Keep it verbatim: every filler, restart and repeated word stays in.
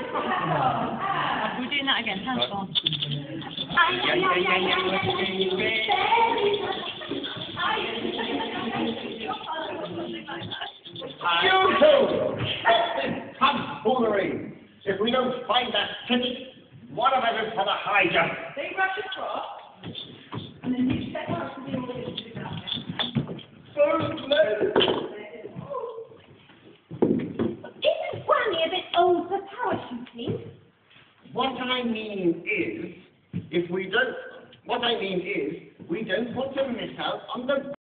We're doing that again. Hands on. You two! Tomfoolery! If we don't find that ticket, one of us is for the high jump. They rush across, and then you step out to the audience to go. Isn't Granny a bit old for parachuting? What I mean is, if we don't, what I mean is, we don't want to miss out on the